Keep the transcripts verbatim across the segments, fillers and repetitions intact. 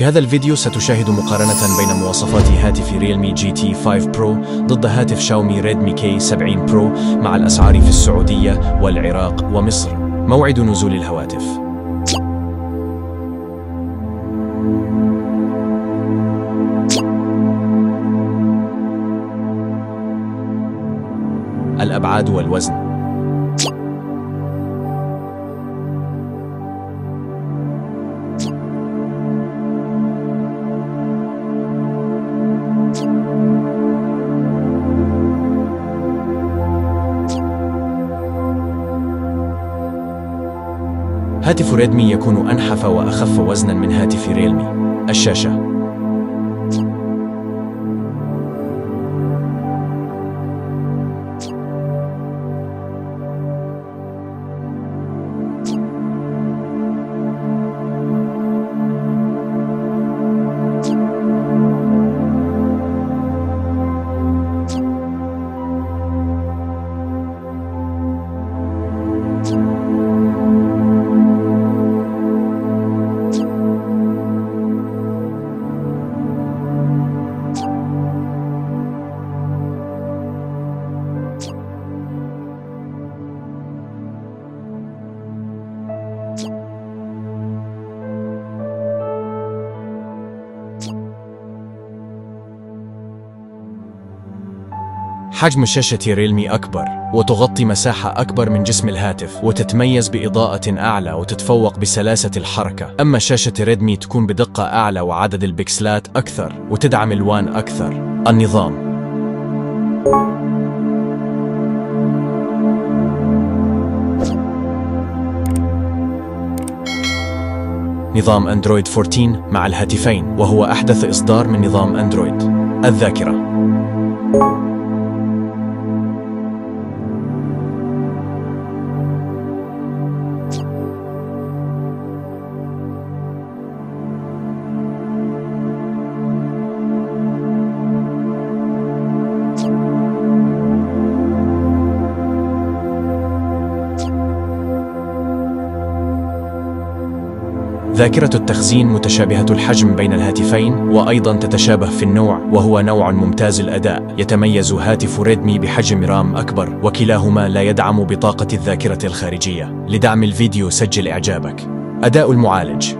في هذا الفيديو ستشاهد مقارنة بين مواصفات هاتف ريلمي جي تي خمسة برو ضد هاتف شاومي ريدمي كي سبعين برو مع الأسعار في السعودية والعراق ومصر. موعد نزول الهواتف. الأبعاد والوزن. هاتف ريدمي يكون أنحف وأخف وزناً من هاتف ريلمي. الشاشة. حجم شاشة ريلمي أكبر وتغطي مساحة أكبر من جسم الهاتف وتتميز بإضاءة أعلى وتتفوق بسلاسة الحركة. أما شاشة ريدمي تكون بدقة أعلى وعدد البكسلات أكثر وتدعم ألوان أكثر. النظام. نظام أندرويد أربعة عشر مع الهاتفين وهو أحدث إصدار من نظام أندرويد. الذاكرة. ذاكرة التخزين متشابهة الحجم بين الهاتفين وأيضا تتشابه في النوع وهو نوع ممتاز الأداء. يتميز هاتف ريدمي بحجم رام أكبر وكلاهما لا يدعم بطاقة الذاكرة الخارجية. لدعم الفيديو سجل إعجابك. أداء المعالج.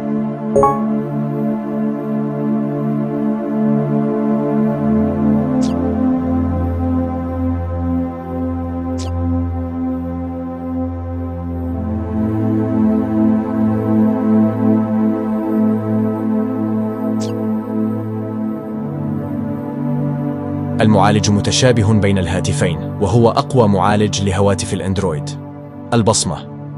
المعالج متشابه بين الهاتفين وهو أقوى معالج لهواتف الأندرويد. البصمة.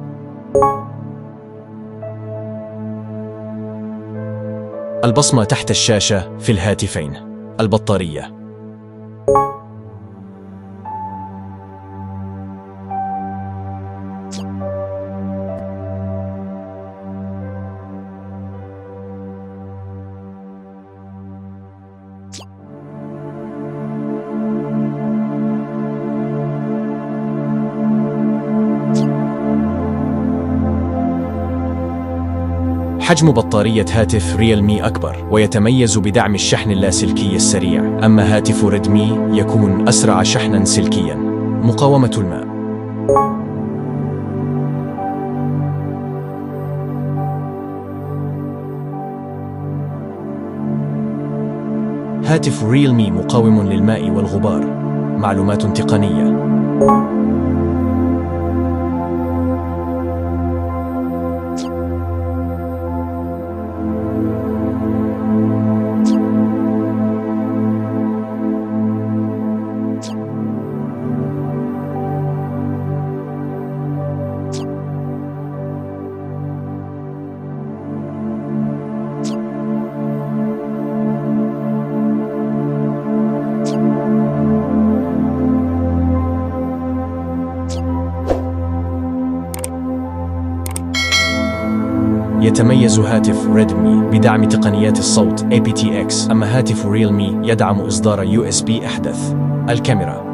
البصمة تحت الشاشة في الهاتفين. البطارية. حجم بطارية هاتف ريلمي أكبر ويتميز بدعم الشحن اللاسلكي السريع، أما هاتف ريدمي يكون أسرع شحناً سلكياً. مقاومة الماء. هاتف ريلمي مقاوم للماء والغبار. معلومات تقنية. يتميز هاتف ريدمي بدعم تقنيات الصوت إيه بي تي إكس، أما هاتف ريلمي يدعم إصدار يو إس بي أحدث. الكاميرا.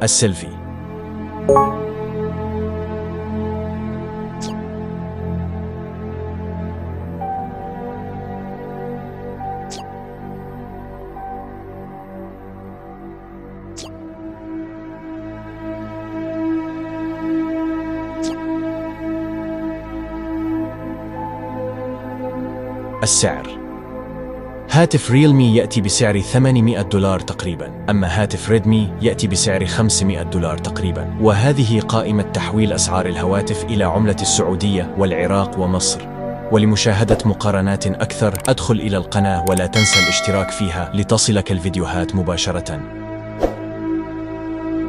السيلفي. السعر: هاتف ريلمي يأتي بسعر ثمانمئة دولار تقريبا، أما هاتف ريدمي يأتي بسعر خمسمئة دولار تقريبا. وهذه قائمة تحويل أسعار الهواتف إلى عملة السعودية والعراق ومصر. ولمشاهدة مقارنات أكثر أدخل إلى القناة ولا تنسى الاشتراك فيها لتصلك الفيديوهات مباشرة.